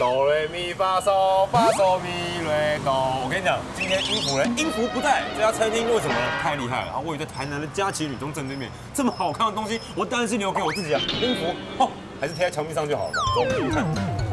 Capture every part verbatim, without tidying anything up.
哆来咪发嗦，发嗦咪来哆。我跟你讲，今天音符呢，音符不在这家餐厅，为什么呢？太厉害了！啊，我以为在台南的佳琦女中正对面，这么好看的东西，我当然是留给我自己啊。音符，哦，还是贴在墙壁上就好了。走，我们看。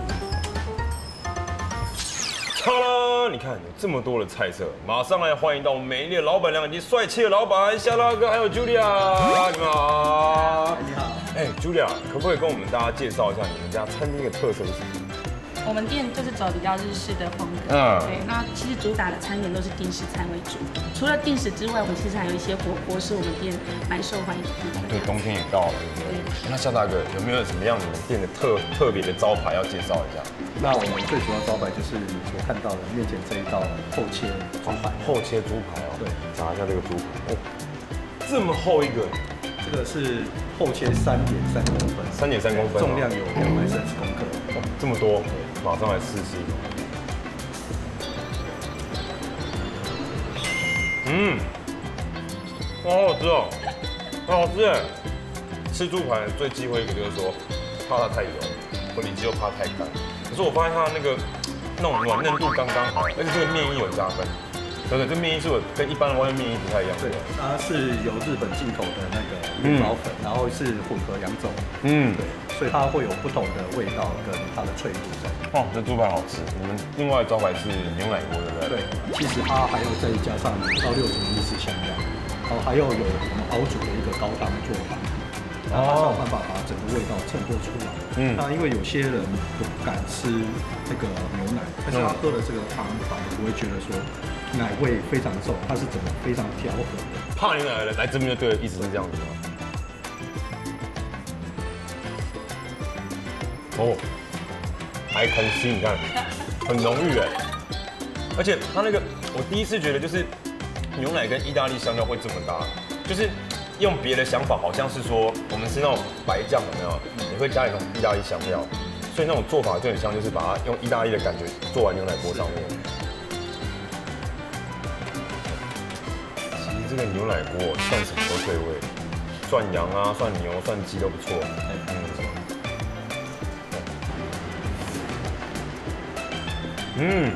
好了，你看有这么多的菜色，马上来欢迎到我们美丽的老板娘以及帅气的老板夏大哥，还有 Julia， 你们好。 你好。 哎 ，Julia， 可不可以跟我们大家介绍一下你们家餐厅的特色是什么？ 我们店就是走比较日式的风格， 嗯， 对。那其实主打的餐点都是定时餐为主，除了定时之外，我们其实还有一些火锅是我们店蛮受欢迎的地方。 对，冬天也到了，对不对？那夏大哥有没有什么样你们店的特特别的招牌要介绍一下？ 那我们最主要招牌就是你所看到的面前这一道厚切猪排。 厚切猪排哦， 对， 炸一下这个猪排，哦，这么厚一个， 这个是厚切三点三公分， 三点三公分， 重量有两百三十公克， 哦，这么多，马上来试试。嗯，好好吃哦，好好吃哎！吃猪排最忌讳一个就是说，怕它太油，或者鸡肉怕太干。可是我发现它那个那种软嫩度刚刚好，而且这个面衣有加分。对对，这面衣是我跟一般的外面面衣不太一样。 对，它是由日本进口的那个面包粉，然后是混合两种。嗯，对，所以它会有不同的味道跟它的脆度在。 哦，这猪排好吃。你们另外的招牌是牛奶锅，对不对？ 对，其实它还有再加上五到六种日式香料，然后还有有我们熬煮的一个高汤做法。然后它才有办法把整个味道衬托出来。嗯，那因为有些人不敢吃那个牛奶，但是他喝了这个汤，反而不会觉得说奶味非常重，它是整个非常调和的。 怕牛奶的人来这边就对了，意思是这样子吗？哦，还很吸，你看，很浓郁哎，而且它那个，我第一次觉得就是牛奶跟意大利香料会这么搭，就是。用别的想法，好像是说我们是那种白酱，有没有？你会加一种意大利香料，所以那种做法就很像，就是把它用意大利的感觉做完牛奶锅上面。其实这个牛奶锅涮什么都对味，涮羊啊、涮牛、涮鸡都不错。嗯，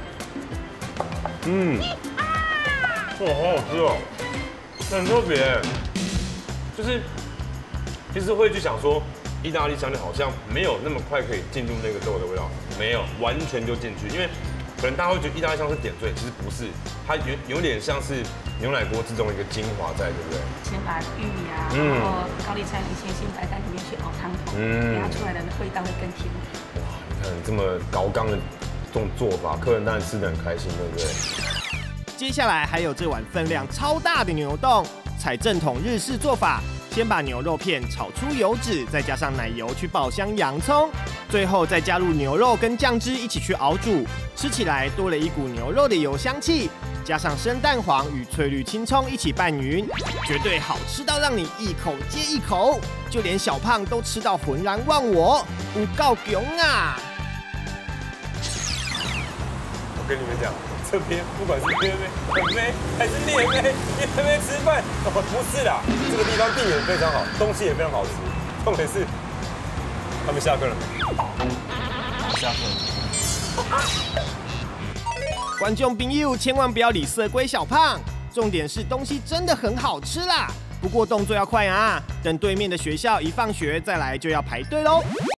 嗯，哇，好好吃哦，很特别。就是其实会去想说，意大利香料好像没有那么快可以进入那个肉的味道，没有完全就进去，因为可能大家会觉得意大利香是点缀，其实不是，它有有点像是牛奶锅之中的一个精华在，对不对？ 先把玉米啊，然后高丽菜、先先摆在里面去熬汤头，嗯，给它出来的味道会更甜。 哇，你看这么高纲的这种做法，客人当然吃得很开心，对不对？ 接下来还有这碗分量超大的牛冻。采正统日式做法，先把牛肉片炒出油脂，再加上奶油去爆香洋葱，最后再加入牛肉跟酱汁一起去熬煮，吃起来多了一股牛肉的油香气，加上生蛋黄与翠绿青葱一起拌匀，绝对好吃到让你一口接一口，就连小胖都吃到浑然忘我，有够强啊！ 我跟你们讲。这边不管是妹妹、很妹还是烈妹，你还没吃饭？哦，不是啦，这个地方地点非常好，东西也非常好吃。重点是，他们下课了没？下课了。 观众朋友千万不要理色龟小胖，重点是东西真的很好吃啦。不过动作要快啊，等对面的学校一放学再来就要排队喽。